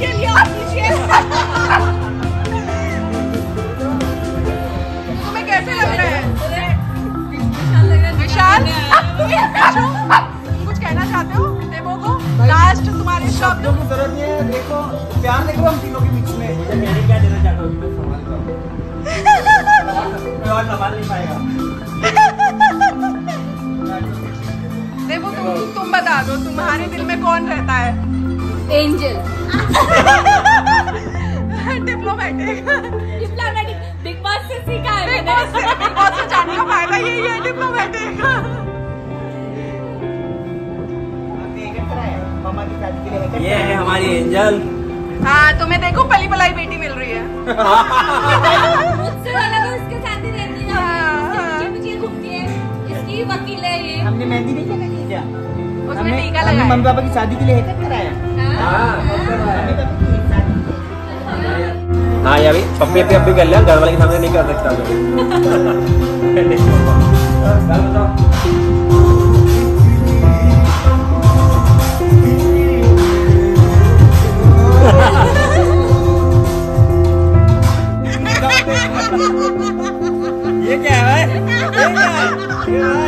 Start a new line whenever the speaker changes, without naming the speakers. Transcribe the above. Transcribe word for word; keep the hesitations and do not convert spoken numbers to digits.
Official ये official. तुम्हें कैसे लग रहा है विशाल? कुछ कहना चाहते हो देवो को? लास्ट तुम्हारे शब्द।
की जरूरत नहीं है, देखो प्यार देखो हम तीनों के बीच में। मुझे मेरे क्या देना चाहता हूँ और संभाल नहीं पाएगा।
देवो तुम तुम बता दो तुम्हारे दिल में कौन रहता है?
Angel.
Diplomatic.
Diplomatic Bigg Boss से सीखा है
बिग बॉस से बिग बॉस से जानने का फायदा यही है, डिप्लोमेटिक।
मामा की शादी के लिए
ये है हमारी एंजल।
हाँ तुम्हें देखो पली पलाई बेटी मिल रही है।
मुझसे ज्यादा तो इसके साथ ही रहती है,
हाँ,
मुझे मुझे घूमती है, इसकी वकील है ये।
हमने मेहंदी नहीं लगाई क्या?
उसमें टीका
हमने
लगाया।
मम्मी पापा की शादी के लिए हेयर कट कराया।
हाँ यार पप्पी अपनी अपनी कर लिया, घर वाले के सामने नहीं कर सकता।
ये क्या है? ये क्या है?